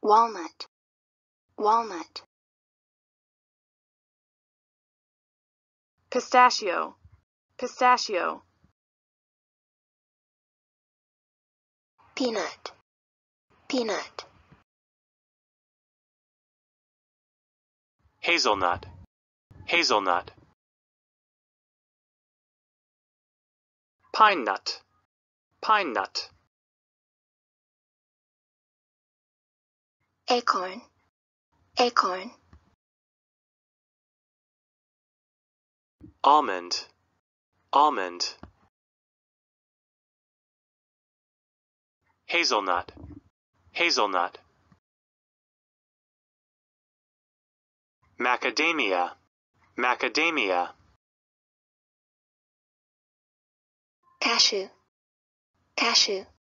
walnut, walnut. Pistachio, pistachio. Peanut, peanut. Hazelnut, hazelnut. Pine nut, pine nut. Acorn, acorn. Almond, almond. Hazelnut, hazelnut. Macadamia, macadamia. Cashew, cashew.